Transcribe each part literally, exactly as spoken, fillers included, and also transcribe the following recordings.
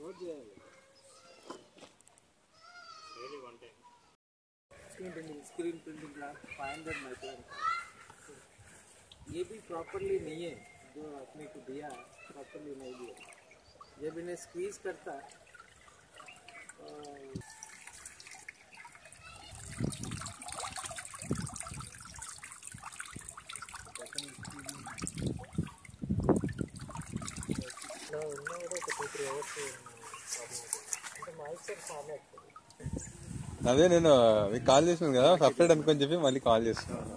Screen printing screen printing का five hundred micron ये भी प्रॉपरली नहीं है जो अपने को दिया प्रॉपरली नहीं दिया जब इन्हें स्क्वीज करता అదే నేను మీకు కాల్ చేసాను కదా సపరేట్ అనుకొని చెప్పి మళ్ళీ కాల్ చేస్తున్నాను.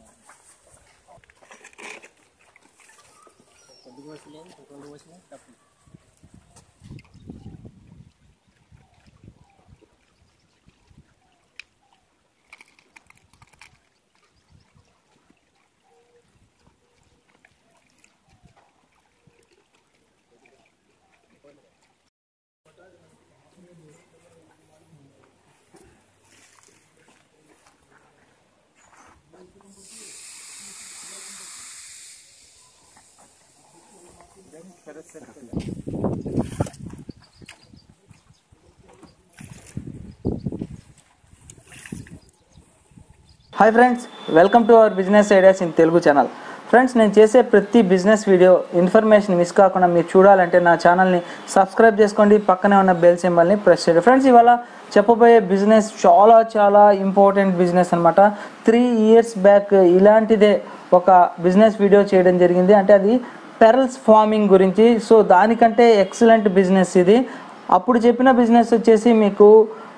Hi friends, welcome to our business ideas in Telugu channel. Friends, నేను చేసే ప్రతి బిజినెస్ వీడియో ఇన్ఫర్మేషన్ మిస్ కాకుండా మీరు చూడాలంటే నా ఛానల్ని సబ్స్క్రైబ్ చేసుకోండి, పక్కనే ఉన్న బెల్ సింబల్ని ప్రెస్ చేయండి. ఫ్రెండ్స్, ఇవాళ చెప్పబోయే బిజినెస్ చాలా చాలా ఇంపార్టెంట్ బిజినెస్ అనమాట. త్రీ ఇయర్స్ బ్యాక్ ఇలాంటిదే ఒక బిజినెస్ వీడియో చేయడం జరిగింది. అంటే అది పెరల్స్ ఫార్మింగ్ గురించి. సో దానికంటే ఎక్సలెంట్ బిజినెస్ ఇది. అప్పుడు చెప్పిన బిజినెస్ వచ్చేసి మీకు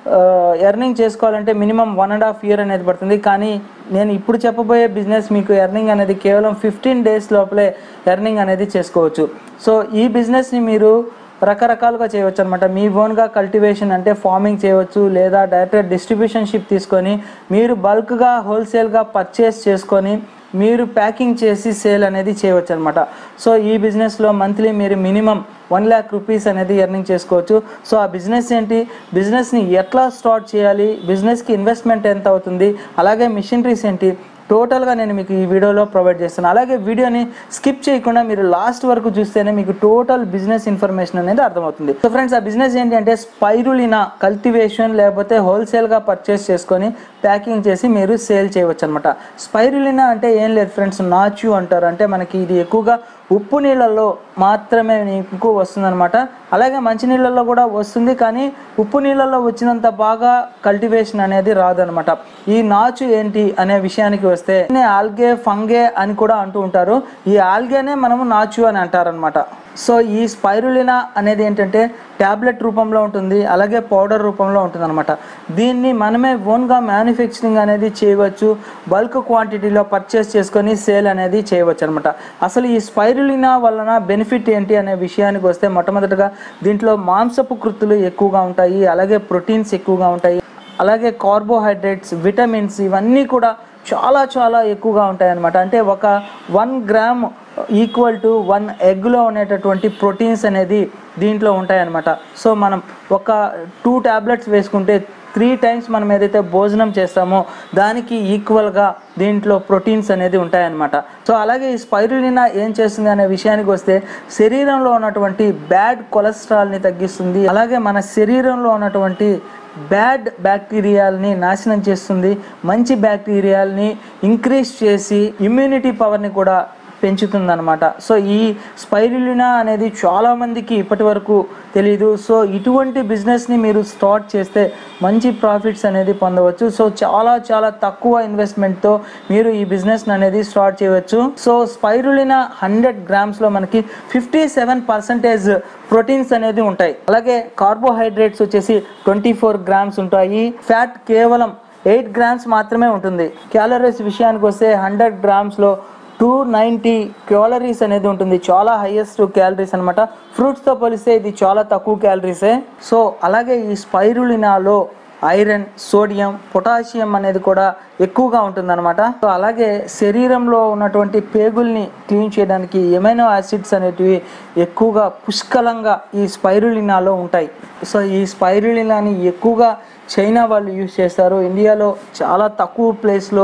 ఎర్నింగ్ చేసుకోవాలంటే minimum one and half year అనేది పడుతుంది. కానీ నేను ఇప్పుడు చెప్పబోయే బిజినెస్ మీకు ఎర్నింగ్ అనేది కేవలం ఫిఫ్టీన్ డేస్ లోపలే ఎర్నింగ్ అనేది చేసుకోవచ్చు. సో ఈ బిజినెస్ని మీరు రకరకాలుగా చేయవచ్చు అనమాట. మీ ఓన్గా కల్టివేషన్ అంటే ఫార్మింగ్ చేయవచ్చు, లేదా డైరెక్ట్గా డిస్ట్రిబ్యూషన్షిప్ తీసుకొని మీరు బల్క్గా హోల్సేల్గా పర్చేస్ చేసుకొని మీరు ప్యాకింగ్ చేసి సేల్ అనేది చేయవచ్చు అనమాట. సో ఈ బిజినెస్లో మంత్లీ మీరు మినిమం వన్ ల్యాక్ రూపీస్ అనేది ఎర్నింగ్ చేసుకోవచ్చు. సో ఆ బిజినెస్ ఏంటి, బిజినెస్ని ఎట్లా స్టార్ట్ చేయాలి, బిజినెస్కి ఇన్వెస్ట్మెంట్ ఎంత అవుతుంది, అలాగే మిషనరీస్ ఏంటి, టోటల్గా నేను మీకు ఈ వీడియోలో ప్రొవైడ్ చేస్తాను. అలాగే వీడియోని స్కిప్ చేయకుండా మీరు లాస్ట్ వరకు చూస్తేనే మీకు టోటల్ బిజినెస్ ఇన్ఫర్మేషన్ అనేది అర్థమవుతుంది. సో ఫ్రెండ్స్, ఆ బిజినెస్ ఏంటి అంటే స్పైరులినా కల్టివేషన్, లేకపోతే హోల్సేల్గా పర్చేస్ చేసుకొని ప్యాకింగ్ చేసి మీరు సేల్ చేయవచ్చు అనమాట. స్పైరులినా అంటే ఏం లేదు ఫ్రెండ్స్, నాచు అంటారు. అంటే మనకి ఇది ఎక్కువగా ఉప్పు నీళ్ళల్లో మాత్రమే ఎక్కువ వస్తుందన్నమాట. అలాగే మంచినీళ్ళల్లో కూడా వస్తుంది, కానీ ఉప్పు నీళ్ళల్లో వచ్చినంత బాగా కల్టివేషన్ అనేది రాదనమాట. ఈ నాచు ఏంటి అనే విషయానికి వస్తే ఆల్గే ఫంగే అని కూడా అంటూ ఉంటారు. ఈ ఆల్గేనే మనము నాచు అని అంటారనమాట. సో ఈ స్పైరులినా అనేది ఏంటంటే ట్యాబ్లెట్ రూపంలో ఉంటుంది, అలాగే పౌడర్ రూపంలో ఉంటుంది అనమాట. దీన్ని మనమే ఓన్గా మ్యానుఫ్యాక్చరింగ్ అనేది చేయవచ్చు, బల్క్ క్వాంటిటీలో పర్చేస్ చేసుకొని సేల్ అనేది చేయవచ్చు అనమాట. అసలు ఈ స్పైరులినా వలన బెనిఫిట్ ఏంటి అనే విషయానికి వస్తే మొట్టమొదటిగా దీంట్లో మాంసపు కృతులు ఎక్కువగా ఉంటాయి, అలాగే ప్రోటీన్స్ ఎక్కువగా ఉంటాయి, అలాగే కార్బోహైడ్రేట్స్, విటమిన్స్ ఇవన్నీ కూడా చాలా చాలా ఎక్కువగా ఉంటాయి అన్నమాట. అంటే ఒక one gram equal to one ఎగ్లో ఉండేటటువంటి ప్రోటీన్స్ అనేది దీంట్లో ఉంటాయన్నమాట. సో మనం ఒక టూ ట్యాబ్లెట్స్ వేసుకుంటే త్రీ టైమ్స్ మనం ఏదైతే భోజనం చేస్తామో దానికి ఈక్వల్గా దీంట్లో ప్రోటీన్స్ అనేది ఉంటాయన్నమాట. సో అలాగే ఈ స్పైరులినా ఏం చేస్తుంది అనే విషయానికి వస్తే శరీరంలో ఉన్నటువంటి బ్యాడ్ కొలెస్ట్రాల్ని తగ్గిస్తుంది, అలాగే మన శరీరంలో ఉన్నటువంటి బ్యాడ్ బ్యాక్టీరియాలని నాశనం చేస్తుంది, మంచి బ్యాక్టీరియాలని ఇంక్రీజ్ చేసి ఇమ్యూనిటీ పవర్ని కూడా పెంచుతుందన్నమాట. సో ఈ స్పైరులినా అనేది చాలామందికి ఇప్పటి వరకు తెలీదు. సో ఇటువంటి బిజినెస్ని మీరు స్టార్ట్ చేస్తే మంచి ప్రాఫిట్స్ అనేది పొందవచ్చు. సో చాలా చాలా తక్కువ ఇన్వెస్ట్మెంట్తో మీరు ఈ బిజినెస్ అనేది స్టార్ట్ చేయవచ్చు. సో స్పైరులినా హండ్రెడ్ గ్రామ్స్లో మనకి ఫిఫ్టీ సెవెన్ పర్సెంటేజ్ ప్రోటీన్స్ అనేది ఉంటాయి, అలాగే కార్బోహైడ్రేట్స్ వచ్చేసి ట్వంటీ ఫోర్ గ్రామ్స్ ఉంటాయి, ఫ్యాట్ కేవలం ఎయిట్ గ్రామ్స్ మాత్రమే ఉంటుంది. క్యాలరీస్ విషయానికి వస్తే హండ్రెడ్ గ్రామ్స్లో టూ నైంటీ క్యాలరీస్ అనేది ఉంటుంది, చాలా హైయెస్ట్ క్యాలరీస్ అనమాట. ఫ్రూట్స్తో పోలిస్తే ఇది చాలా తక్కువ క్యాలరీసే. సో అలాగే ఈ స్పైరులినాలో ఐరన్, సోడియం, పొటాషియం అనేది కూడా ఎక్కువగా ఉంటుందన్నమాట. సో అలాగే శరీరంలో ఉన్నటువంటి పేగుల్ని క్లీన్ చేయడానికి ఎమైనో యాసిడ్స్ అనేటివి ఎక్కువగా పుష్కలంగా ఈ స్పైరులినాలో ఉంటాయి. సో ఈ స్పైరులినాని ఎక్కువగా చైనా వాళ్ళు యూజ్ చేస్తారు. ఇండియాలో చాలా తక్కువ ప్లేస్లో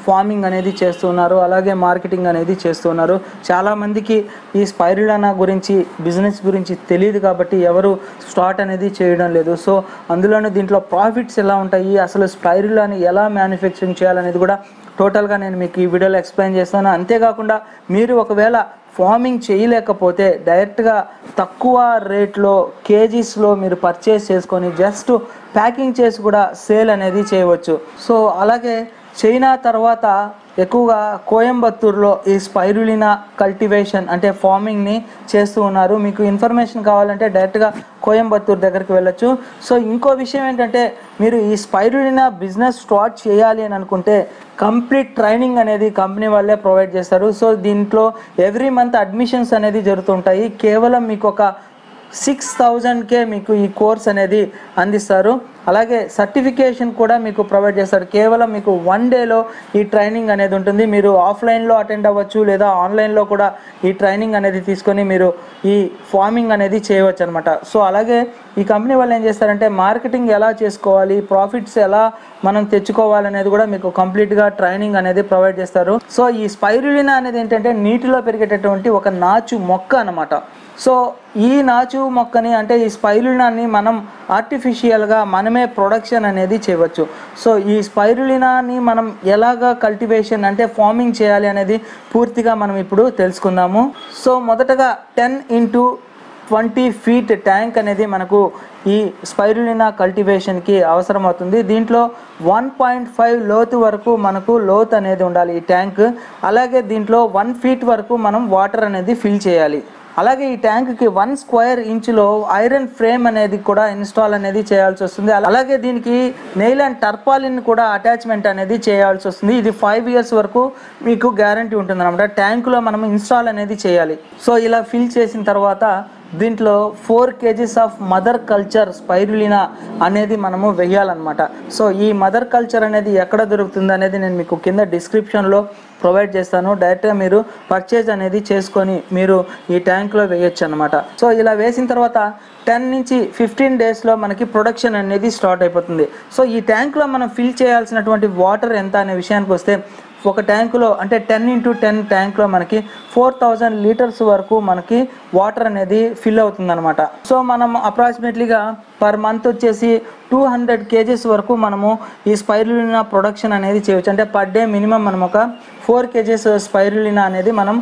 ఫార్మింగ్ అనేది చేస్తున్నారు, అలాగే మార్కెటింగ్ అనేది చేస్తున్నారు. చాలామందికి ఈ స్పైరులినా గురించి బిజినెస్ గురించి తెలియదు కాబట్టి ఎవరు స్టార్ట్ అనేది చేయడం లేదు. సో అందులోనూ దీంట్లో ప్రాఫిట్స్ ఎలా ఉంటాయి, అసలు స్పైరులినాని ఎలా మ్యానుఫ్యాక్చరింగ్ చేయాలనేది కూడా టోటల్గా నేను మీకు ఈ వీడియోలో ఎక్స్ప్లెయిన్ చేస్తాను. అంతేకాకుండా మీరు ఒకవేళ ఫార్మింగ్ చేయలేకపోతే డైరెక్ట్గా తక్కువ రేట్లో కేజీస్లో మీరు పర్చేస్ చేసుకొని జస్ట్ ప్యాకింగ్ చేసి కూడా సేల్ అనేది చేయవచ్చు. సో అలాగే చైనా తర్వాత ఎక్కువగా కోయంబత్తూరులో ఈ స్పైరులినా కల్టివేషన్ అంటే ఫార్మింగ్ని చేస్తూ ఉన్నారు. మీకు ఇన్ఫర్మేషన్ కావాలంటే డైరెక్ట్గా కోయంబత్తూరు దగ్గరికి వెళ్ళొచ్చు. సో ఇంకో విషయం ఏంటంటే మీరు ఈ స్పైరులినా బిజినెస్ స్టార్ట్ చేయాలి అని అనుకుంటే కంప్లీట్ ట్రైనింగ్ అనేది కంపెనీ వాళ్ళే ప్రొవైడ్ చేస్తారు. సో దీంట్లో ఎవ్రీ మంత్ అడ్మిషన్స్ అనేది జరుగుతుంటాయి. కేవలం మీకు ఒక సిక్స్ థౌజండ్కే మీకు ఈ కోర్స్ అనేది అందిస్తారు. అలాగే సర్టిఫికేషన్ కూడా మీకు ప్రొవైడ్ చేస్తారు. కేవలం మీకు వన్ డేలో ఈ ట్రైనింగ్ అనేది ఉంటుంది. మీరు ఆఫ్లైన్లో అటెండ్ అవ్వచ్చు లేదా ఆన్లైన్లో కూడా ఈ ట్రైనింగ్ అనేది తీసుకొని మీరు ఈ ఫార్మింగ్ అనేది చేయవచ్చు అనమాట. సో అలాగే ఈ కంపెనీ వాళ్ళు ఏం చేస్తారంటే మార్కెటింగ్ ఎలా చేసుకోవాలి, ప్రాఫిట్స్ ఎలా మనం తెచ్చుకోవాలనేది కూడా మీకు కంప్లీట్గా ట్రైనింగ్ అనేది ప్రొవైడ్ చేస్తారు. సో ఈ స్పైరులినా అనేది ఏంటంటే నీటిలో పెరిగేటటువంటి ఒక నాచు మొక్క అనమాట. సో ఈ నాచు మొక్కని అంటే ఈ స్పైరులినాని మనం ఆర్టిఫిషియల్గా మనమే ప్రొడక్షన్ అనేది చేయవచ్చు. సో ఈ స్పైరులినాని మనం ఎలాగా కల్టివేషన్ అంటే ఫార్మింగ్ చేయాలి అనేది పూర్తిగా మనం ఇప్పుడు తెలుసుకుందాము. సో మొదటగా ten into twenty feet tank అనేది మనకు ఈ స్పైరులినా కల్టివేషన్కి అవసరం అవుతుంది. దీంట్లో వన్ పాయింట్ ఫైవ్ లోతు వరకు మనకు లోతు అనేది ఉండాలి ఈ ట్యాంక్. అలాగే దీంట్లో వన్ ఫీట్ వరకు మనం వాటర్ అనేది ఫిల్ చేయాలి. అలాగే ఈ ట్యాంక్కి వన్ స్క్వేర్ ఇంచులో ఐరన్ ఫ్రేమ్ అనేది కూడా ఇన్స్టాల్ అనేది చేయాల్సి వస్తుంది. అలాగే దీనికి నెయిల్ అండ్ టర్పాలిన్ కూడా అటాచ్మెంట్ అనేది చేయాల్సి వస్తుంది. ఇది ఫైవ్ ఇయర్స్ వరకు మీకు గ్యారంటీ ఉంటుంది అనమాట. ట్యాంకులో మనం ఇన్స్టాల్ అనేది చేయాలి. సో ఇలా ఫిల్ చేసిన తర్వాత దీంట్లో four kgs of mother culture spirulina అనేది మనము వేయాలన్నమాట. సో ఈ మదర్ కల్చర్ అనేది ఎక్కడ దొరుకుతుంది అనేది నేను మీకు కింద డిస్క్రిప్షన్లో ప్రొవైడ్ చేస్తాను. డైరెక్ట్గా మీరు పర్చేజ్ అనేది చేసుకొని మీరు ఈ ట్యాంక్లో వేయచ్చు అనమాట. సో ఇలా వేసిన తర్వాత టెన్ నుంచి ఫిఫ్టీన్ డేస్లో మనకి ప్రొడక్షన్ అనేది స్టార్ట్ అయిపోతుంది. సో ఈ ట్యాంక్లో మనం ఫిల్ చేయాల్సినటువంటి వాటర్ ఎంత అనే విషయానికి వస్తే ఒక ట్యాంకులో అంటే టెన్ ఇంటూ టెన్ ట్యాంక్లో మనకి ఫోర్ థౌజండ్ లీటర్స్ వరకు మనకి వాటర్ అనేది ఫిల్ అవుతుంది అనమాట. సో మనం అప్రాక్సిమేట్లీగా పర్ మంత్ వచ్చేసి టూ హండ్రెడ్ కేజీస్ వరకు మనము ఈ స్పైరులినా ప్రొడక్షన్ అనేది చేయవచ్చు. అంటే పర్ డే మినిమం మనం ఒక ఫోర్ కేజీస్ స్పైరులినా అనేది మనం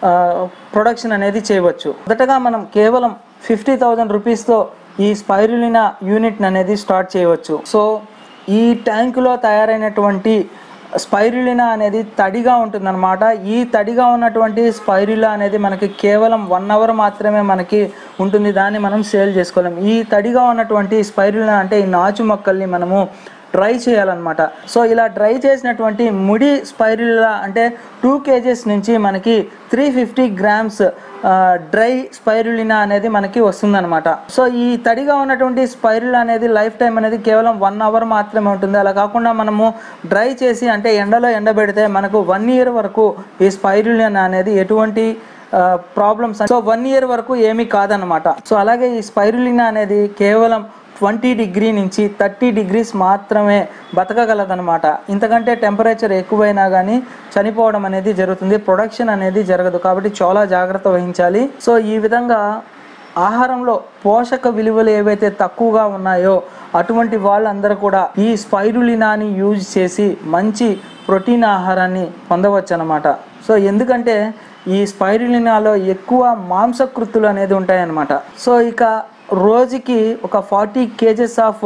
ప్రొడక్షన్ అనేది చేయవచ్చు. మొదటగా మనం కేవలం ఫిఫ్టీ థౌజండ్ రూపీస్తో ఈ స్పైరులినా యూనిట్ అనేది స్టార్ట్ చేయవచ్చు. సో ఈ ట్యాంకులో తయారైనటువంటి స్పైరులినా అనేది తడిగా ఉంటుందన్నమాట. ఈ తడిగా ఉన్నటువంటి స్పైరులినా అనేది మనకి కేవలం వన్ అవర్ మాత్రమే మనకి ఉంటుంది. దాన్ని మనం సేల్ చేసుకోలేం. ఈ తడిగా ఉన్నటువంటి స్పైరులినా అంటే ఈ నాచు మొక్కల్ని మనము డ్రై చేయాలన్నమాట. సో ఇలా డ్రై చేసినటువంటి ముడి స్పైరులినా అంటే టూ కేజెస్ నుంచి మనకి three fifty grams dry spirulina అనేది మనకి వస్తుందన్నమాట. సో ఈ తడిగా ఉన్నటువంటి స్పైరులినా అనేది లైఫ్ టైం అనేది కేవలం వన్ అవర్ మాత్రమే ఉంటుంది. అలా కాకుండా మనము డ్రై చేసి అంటే ఎండలో ఎండబెడితే మనకు వన్ ఇయర్ వరకు ఈ స్పైరులినా అనేది ఎటువంటి ప్రాబ్లమ్స్ సో వన్ ఇయర్ వరకు ఏమీ కాదనమాట. సో అలాగే ఈ స్పైరులినా అనేది కేవలం ట్వంటీ డిగ్రీ నుంచి థర్టీ డిగ్రీస్ మాత్రమే బతకగలదనమాట. ఇంతకంటే టెంపరేచర్ ఎక్కువైనా కానీ చనిపోవడం అనేది జరుగుతుంది. ప్రొడక్షన్ అనేది జరగదు. కాబట్టి చాలా జాగ్రత్త వహించాలి. సో ఈ విధంగా ఆహారంలో పోషక విలువలు ఏవైతే తక్కువగా ఉన్నాయో అటువంటి వాళ్ళందరూ కూడా ఈ స్పైరులినాని యూజ్ చేసి మంచి ప్రోటీన్ ఆహారాన్ని పొందవచ్చు అనమాట. సో ఎందుకంటే ఈ స్పైరులినాలో ఎక్కువ మాంసకృతులు అనేది ఉంటాయన్నమాట. సో ఇక రోజుకి ఒక ఫార్టీ కేజెస్ ఆఫ్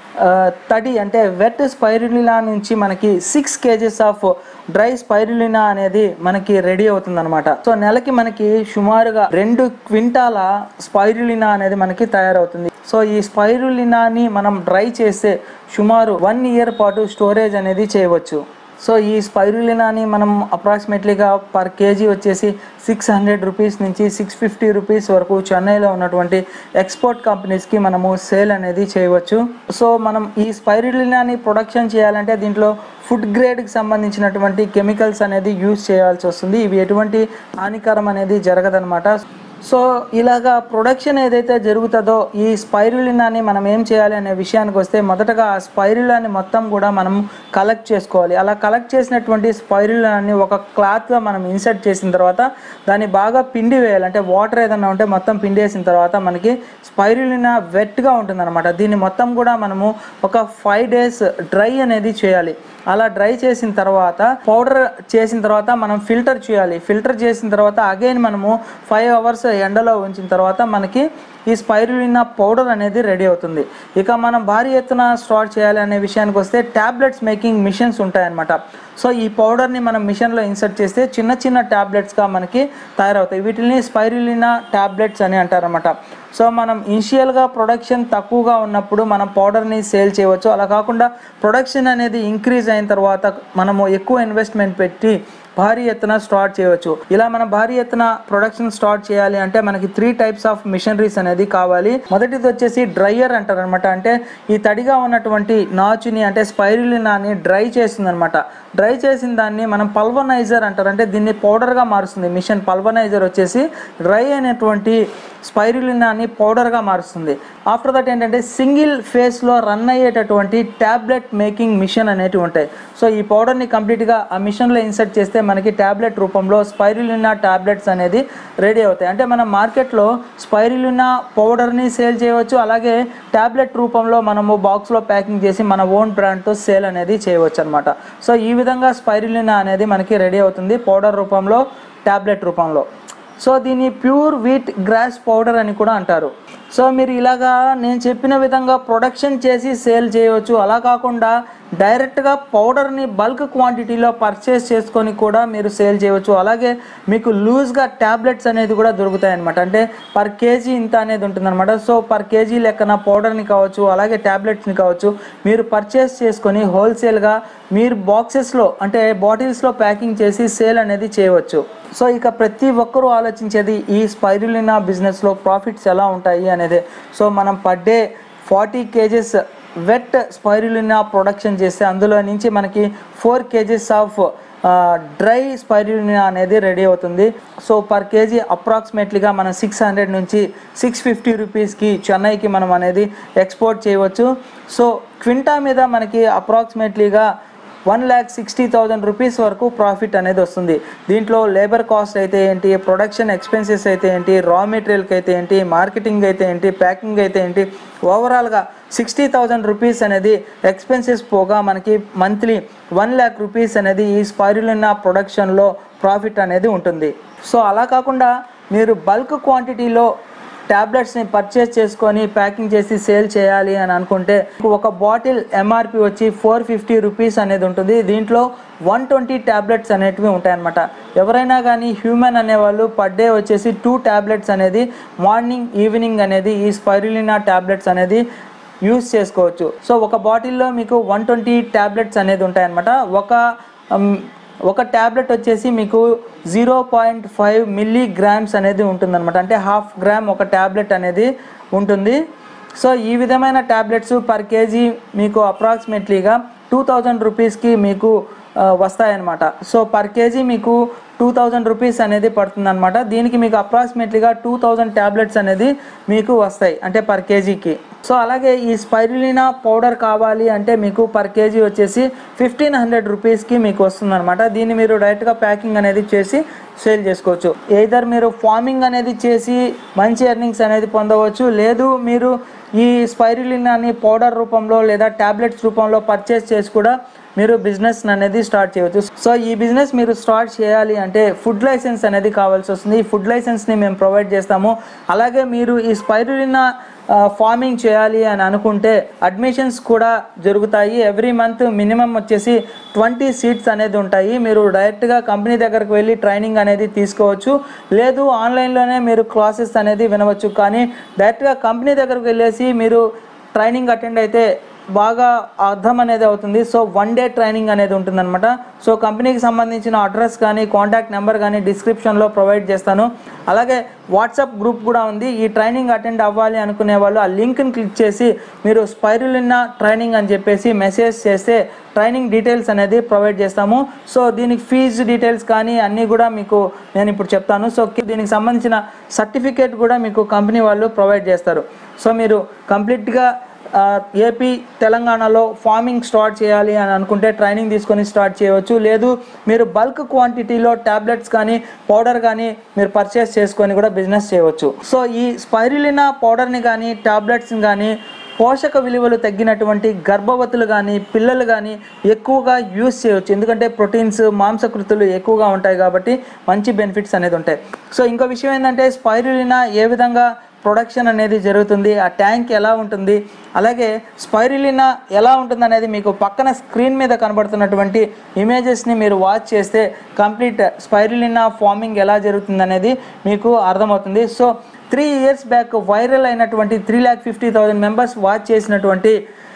తడి అంటే వెట్ స్పైరులినా నుంచి మనకి six kgs of dry spirulina అనేది మనకి రెడీ అవుతుంది అనమాట. సో నెలకి మనకి సుమారుగా రెండు క్వింటాల స్పైరులినా అనేది మనకి తయారవుతుంది. సో ఈ స్పైరులినాని మనం డ్రై చేస్తే సుమారు వన్ ఇయర్ పాటు స్టోరేజ్ అనేది చేయవచ్చు. సో ఈ స్పైరులినాని మనం అప్రాక్సిమేట్లీగా పర్ కేజీ వచ్చేసి సిక్స్ హండ్రెడ్ రూపీస్ నుంచి సిక్స్ ఫిఫ్టీ రూపీస్ వరకు చెన్నైలో ఉన్నటువంటి ఎక్స్పోర్ట్ కంపెనీస్కి మనము సేల్ అనేది చేయవచ్చు. సో మనం ఈ స్పైరులినాని ప్రొడక్షన్ చేయాలంటే దీంట్లో ఫుడ్ గ్రేడ్కి సంబంధించినటువంటి కెమికల్స్ అనేది యూజ్ చేయాల్సి వస్తుంది. ఇవి ఎటువంటి హానికరం అనేది జరగదనమాట. సో ఇలాగా ప్రొడక్షన్ ఏదైతే జరుగుతుందో ఈ స్పైరులినాని మనం ఏం చేయాలి అనే విషయానికి వస్తే మొదటగా ఆ స్పైరులాని మొత్తం కూడా మనం కలెక్ట్ చేసుకోవాలి. అలా కలెక్ట్ చేసినటువంటి స్పైరులాని ఒక క్లాత్గా మనం ఇన్సర్ట్ చేసిన తర్వాత దాన్ని బాగా పిండి వేయాలి. అంటే వాటర్ ఏదైనా ఉంటే మొత్తం పిండి వేసిన తర్వాత మనకి స్పైరులినా వెట్గా ఉంటుందన్నమాట. దీన్ని మొత్తం కూడా మనము ఒక ఫైవ్ డేస్ డ్రై అనేది చేయాలి. అలా డ్రై చేసిన తర్వాత పౌడర్ చేసిన తర్వాత మనం ఫిల్టర్ చేయాలి. ఫిల్టర్ చేసిన తర్వాత అగైన్ మనము ఫైవ్ అవర్స్ ఎండలో ఉంచిన తర్వాత మనకి ఈ స్పైరులినా పౌడర్ అనేది రెడీ అవుతుంది. ఇక మనం భారీ ఎత్తున స్టార్ట్ చేయాలి అనే విషయానికి వస్తే ట్యాబ్లెట్స్ మేకింగ్ మిషన్స్ ఉంటాయన్నమాట. సో ఈ పౌడర్ని మనం మిషన్లో ఇన్సర్ట్ చేస్తే చిన్న చిన్న ట్యాబ్లెట్స్గా మనకి తయారవుతాయి. వీటిని స్పైరులినా ట్యాబ్లెట్స్ అని అంటారన్నమాట. సో మనం ఇనిషియల్గా ప్రొడక్షన్ తక్కువగా ఉన్నప్పుడు మనం పౌడర్ని సేల్ చేయవచ్చు. అలా కాకుండా ప్రొడక్షన్ అనేది ఇంక్రీజ్ అయిన తర్వాత మనము ఎక్కువ ఇన్వెస్ట్మెంట్ పెట్టి భారీ ఎత్తున స్టార్ట్ చేయవచ్చు. ఇలా మనం భారీ ఎత్తున ప్రొడక్షన్ స్టార్ట్ చేయాలి అంటే మనకి త్రీ టైప్స్ ఆఫ్ మిషనరీస్ అనేది కావాలి. మొదటిది వచ్చేసి డ్రైయర్ అంటారు అనమాట. అంటే ఈ తడిగా ఉన్నటువంటి నాచుని అంటే స్పైరులినాని డ్రై చేస్తుంది అనమాట. డ్రై చేసిన దాన్ని మనం పల్వనైజర్ అంటారు. అంటే దీన్ని పౌడర్గా మారుస్తుంది మిషన్. పల్వనైజర్ వచ్చేసి డ్రై అయినటువంటి స్పైరులినాని పౌడర్గా మారుస్తుంది. ఆఫ్టర్ దట్ ఏంటంటే సింగిల్ ఫేస్లో రన్ అయ్యేటటువంటి ట్యాబ్లెట్ మేకింగ్ మిషన్ అనేటివి ఉంటాయి. సో ఈ పౌడర్ని కంప్లీట్గా ఆ మిషన్లో ఇన్సర్ట్ చేస్తే మనకి ట్యాబ్లెట్ రూపంలో స్పైరులినా ట్యాబ్లెట్స్ అనేది రెడీ అవుతాయి. అంటే మనం మార్కెట్లో స్పైరులినా పౌడర్ని సేల్ చేయవచ్చు. అలాగే ట్యాబ్లెట్ రూపంలో మనము బాక్స్లో ప్యాకింగ్ చేసి మన ఓన్ బ్రాండ్తో సేల్ అనేది చేయవచ్చు అనమాట. సో ఈ విధంగా స్పైరులినా అనేది మనకి రెడీ అవుతుంది పౌడర్ రూపంలో, ట్యాబ్లెట్ రూపంలో. సో దీన్ని ప్యూర్ వీట్ గ్రాస్ పౌడర్ అని కూడా అంటారు. సో మీరు ఇలాగా నేను చెప్పిన విధంగా ప్రొడక్షన్ చేసి సేల్ చేయవచ్చు. అలా కాకుండా డైరెక్ట్గా పౌడర్ని బల్క్ క్వాంటిటీలో పర్చేస్ చేసుకొని కూడా మీరు సేల్ చేయవచ్చు. అలాగే మీకు లూజ్గా ట్యాబ్లెట్స్ అనేది కూడా దొరుకుతాయి అన్నమాట. అంటే పర్ కేజీ ఇంత అనేది ఉంటుందన్నమాట. సో పర్ కేజీ లెక్కన పౌడర్ని కావచ్చు అలాగే ట్యాబ్లెట్స్ని కావచ్చు మీరు పర్చేస్ చేసుకొని హోల్సేల్గా మీరు బాక్సెస్లో అంటే బాటిల్స్లో ప్యాకింగ్ చేసి సేల్ అనేది చేయవచ్చు. సో ఇక ప్రతి ఒక్కరూ ఆలోచించేది ఈ స్పైరులినా బిజినెస్లో ప్రాఫిట్స్ ఎలా ఉంటాయి అనేది. సో మనం per day forty kgs wet spirulina production చేస్తే అందులో నుంచి మనకి four kgs of dry spirulina అనేది రెడీ అవుతుంది. సో పర్ కేజీ అప్రాక్సిమేట్లీగా మనం సిక్స్ హండ్రెడ్ నుంచి సిక్స్ ఫిఫ్టీ రూపీస్కి చెన్నైకి మనం అనేది ఎక్స్పోర్ట్ చేయవచ్చు. సో క్వింటా మీద మనకి అప్రాక్సిమేట్లీగా one lakh sixty thousand rupees వరకు ప్రాఫిట్ అనేది వస్తుంది. దీంట్లో లేబర్ కాస్ట్ అయితే ఏంటి, ప్రొడక్షన్ ఎక్స్పెన్సెస్ అయితే ఏంటి, రా మెటీరియల్కి అయితే ఏంటి, మార్కెటింగ్ అయితే ఏంటి, ప్యాకింగ్ అయితే ఏంటి, ఓవరాల్గా సిక్స్టీ థౌజండ్ రూపీస్ అనేది ఎక్స్పెన్సెస్ పోగా మనకి మంత్లీ వన్ ల్యాక్ రూపీస్ అనేది ఈ స్పైరులినా ప్రొడక్షన్లో ప్రాఫిట్ అనేది ఉంటుంది. సో అలా కాకుండా మీరు బల్క్ క్వాంటిటీలో ట్యాబ్లెట్స్ని పర్చేస్ చేసుకొని ప్యాకింగ్ చేసి సేల్ చేయాలి అని అనుకుంటే ఒక బాటిల్ ఎంఆర్పి వచ్చి ఫోర్ ఫిఫ్టీ రూపీస్ అనేది ఉంటుంది. దీంట్లో వన్ ట్వంటీ ట్యాబ్లెట్స్ అనేటివి ఉంటాయన్నమాట. ఎవరైనా కానీ హ్యూమన్ అనేవాళ్ళు పర్ డే వచ్చేసి టూ ట్యాబ్లెట్స్ అనేది మార్నింగ్ ఈవినింగ్ అనేది ఈ స్పైరులినా ట్యాబ్లెట్స్ అనేది యూస్ చేసుకోవచ్చు. సో ఒక బాటిల్లో మీకు వన్ ట్వంటీ ట్యాబ్లెట్స్ అనేది ఉంటాయన్నమాట. ఒక ఒక ట్యాబ్లెట్ వచ్చేసి మీకు జీరో పాయింట్ ఫైవ్ మిల్లీగ్రామ్స్ అనేది ఉంటుందన్నమాట. అంటే హాఫ్ గ్రామ్ ఒక ట్యాబ్లెట్ అనేది ఉంటుంది. సో ఈ విధమైన ట్యాబ్లెట్స్ పర్ కేజీ మీకు అప్రాక్సిమేట్లీగా టూ థౌజండ్ రూపీస్కి మీకు వస్తాయన్నమాట. సో పర్ కేజీ మీకు టూ థౌజండ్ రూపీస్ అనేది పడుతుంది అనమాట. దీనికి మీకు అప్రాక్సిమేట్లీగా టూ థౌజండ్ ట్యాబ్లెట్స్ అనేది మీకు వస్తాయి అంటే పర్ కేజీకి. సో అలాగే ఈ స్పైరులినా పౌడర్ కావాలి అంటే మీకు పర్ కేజీ వచ్చేసి ఫిఫ్టీన్ హండ్రెడ్ రూపీస్కి మీకు వస్తుందన్నమాట. దీన్ని మీరు డైరెక్ట్గా ప్యాకింగ్ అనేది చేసి సేల్ చేసుకోవచ్చు. ఎయిదర్ మీరు ఫార్మింగ్ అనేది చేసి మంచి ఎర్నింగ్స్ అనేది పొందవచ్చు, లేదు మీరు ఈ స్పైరులినాని పౌడర్ రూపంలో లేదా ట్యాబ్లెట్స్ రూపంలో పర్చేస్ చేసి కూడా మీరు బిజినెస్ అనేది స్టార్ట్ చేయవచ్చు. సో ఈ బిజినెస్ మీరు స్టార్ట్ చేయాలి అంటే ఫుడ్ లైసెన్స్ అనేది కావాల్సి వస్తుంది. ఈ ఫుడ్ లైసెన్స్ని మేము ప్రొవైడ్ చేస్తాము. అలాగే మీరు ఈ స్పైరులినా ఫార్మింగ్ చేయాలి అని అనుకుంటే అడ్మిషన్స్ కూడా జరుగుతాయి. ఎవ్రీ మంత్ మినిమం వచ్చేసి ట్వంటీ సీట్స్ అనేది ఉంటాయి. మీరు డైరెక్ట్గా కంపెనీ దగ్గరకు వెళ్ళి ట్రైనింగ్ అనేది తీసుకోవచ్చు, లేదు ఆన్లైన్లోనే మీరు క్లాసెస్ అనేది వినవచ్చు. కానీ డైరెక్ట్గా కంపెనీ దగ్గరకు వెళ్ళేసి మీరు ట్రైనింగ్ అటెండ్ అయితే బాగా అర్థం అనేది అవుతుంది. సో వన్ డే ట్రైనింగ్ అనేది ఉంటుందన్నమాట. సో కంపెనీకి సంబంధించిన అడ్రస్ కానీ కాంటాక్ట్ నెంబర్ కానీ డిస్క్రిప్షన్లో ప్రొవైడ్ చేస్తాను. అలాగే వాట్సాప్ గ్రూప్ కూడా ఉంది. ఈ ట్రైనింగ్ అటెండ్ అవ్వాలి అనుకునే వాళ్ళు ఆ లింక్ని క్లిక్ చేసి మీరు స్పైరులినా ట్రైనింగ్ అని చెప్పేసి మెసేజ్ చేస్తే ట్రైనింగ్ డీటెయిల్స్ అనేది ప్రొవైడ్ చేస్తాము. సో దీనికి ఫీజు డీటెయిల్స్ కానీ అన్నీ కూడా మీకు నేను ఇప్పుడు చెప్తాను. సో దీనికి సంబంధించిన సర్టిఫికేట్ కూడా మీకు కంపెనీ వాళ్ళు ప్రొవైడ్ చేస్తారు. సో మీరు కంప్లీట్గా ఏపీ తెలంగాణలో ఫార్మింగ్ స్టార్ట్ చేయాలి అని అనుకుంటే ట్రైనింగ్ తీసుకొని స్టార్ట్ చేయవచ్చు. లేదు మీరు బల్క్ క్వాంటిటీలో ట్యాబ్లెట్స్ కానీ పౌడర్ కానీ మీరు పర్చేస్ చేసుకొని కూడా బిజినెస్ చేయవచ్చు. సో ఈ స్పైరులినా పౌడర్ని కానీ ట్యాబ్లెట్స్ని కానీ పోషక విలువలు తగ్గినటువంటి గర్భవతులు కానీ పిల్లలు కానీ ఎక్కువగా యూస్ చేయవచ్చు. ఎందుకంటే ప్రోటీన్స్ మాంసకృతులు ఎక్కువగా ఉంటాయి కాబట్టి మంచి బెనిఫిట్స్ అనేది ఉంటాయి. సో ఇంకో విషయం ఏంటంటే స్పైరులినా ఏ విధంగా ప్రొడక్షన్ అనేది జరుగుతుంది, ఆ ట్యాంక్ ఎలా ఉంటుంది, అలాగే స్పైరులినా ఎలా ఉంటుంది అనేది మీకు పక్కన స్క్రీన్ మీద కనబడుతున్నటువంటి ఇమేజెస్ని మీరు వాచ్ చేస్తే కంప్లీట్ స్పైరులినా ఫార్మింగ్ ఎలా జరుగుతుంది అనేది మీకు అర్థమవుతుంది. So three years back viral అయినటువంటి three lakh fifty thousand members watch చేసినటువంటి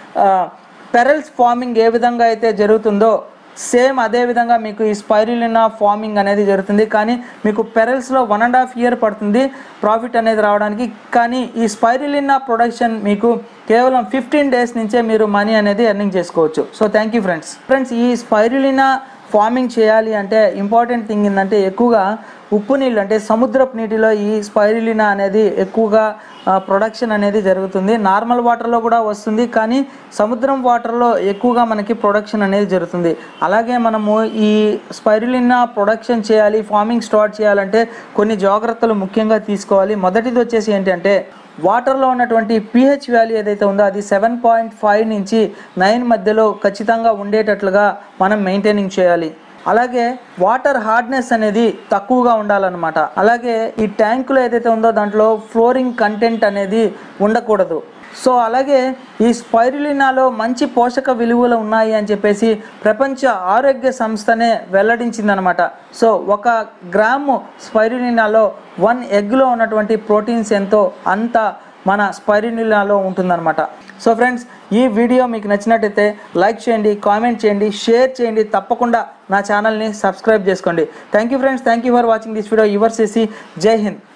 పెరల్స్ ఫార్మింగ్ ఏ విధంగా అయితే జరుగుతుందో సేమ్ అదే విధంగా మీకు ఈ స్పైరులినా ఫార్మింగ్ అనేది జరుగుతుంది. కానీ మీకు పెరల్స్లో వన్ అండ్ హాఫ్ ఇయర్ పడుతుంది ప్రాఫిట్ అనేది రావడానికి. కానీ ఈ స్పైరులినా ప్రొడక్షన్ మీకు కేవలం ఫిఫ్టీన్ డేస్ నుంచే మీరు మనీ అనేది ఎర్నింగ్ చేసుకోవచ్చు. So thank you friends. Friends ఈ స్పైరులినా ఫార్మింగ్ చేయాలి అంటే ఇంపార్టెంట్ థింగ్ ఏంటంటే ఎక్కువగా ఉప్పు నీళ్ళు అంటే సముద్రపు నీటిలో ఈ స్పైరులినా అనేది ఎక్కువగా ప్రొడక్షన్ అనేది జరుగుతుంది. నార్మల్ వాటర్లో కూడా వస్తుంది కానీ సముద్రం వాటర్లో ఎక్కువగా మనకి ప్రొడక్షన్ అనేది జరుగుతుంది. అలాగే మనము ఈ స్పైరులినా ప్రొడక్షన్ చేయాలి ఫార్మింగ్ స్టార్ట్ చేయాలంటే కొన్ని జాగ్రత్తలు ముఖ్యంగా తీసుకోవాలి. మొదటిది వచ్చేసి ఏంటంటే వాటర్లో ఉన్నటువంటి పీహెచ్ వాల్యూ ఏదైతే ఉందో అది సెవెన్ పాయింట్ ఫైవ్ నుంచి నైన్ మధ్యలో ఖచ్చితంగా ఉండేటట్లుగా మనం మెయింటైనింగ్ చేయాలి. అలాగే వాటర్ హార్డ్నెస్ అనేది తక్కువగా ఉండాలన్నమాట. అలాగే ఈ ట్యాంకులో ఏదైతే ఉందో దాంట్లో ఫ్లోరింగ్ కంటెంట్ అనేది ఉండకూడదు. సో అలాగే ఈ స్పైరులినాలో మంచి పోషక విలువలు ఉన్నాయి అని చెప్పేసి ప్రపంచ ఆరోగ్య సంస్థనే వెల్లడించిందనమాట. సో ఒక గ్రాము స్పైరులినాలో వన్ ఎగ్లో ఉన్నటువంటి ప్రోటీన్స్ ఎంతో అంత మన స్పైరులినాలో ఉంటుందన్నమాట. సో ఫ్రెండ్స్ ఈ వీడియో మీకు నచ్చినట్టయితే లైక్ చేయండి, కామెంట్ చేయండి, షేర్ చేయండి, తప్పకుండా నా ఛానల్ని సబ్స్క్రైబ్ చేసుకోండి. Thank you friends, thank you for watching this video. Your సిసి, జై హింద్.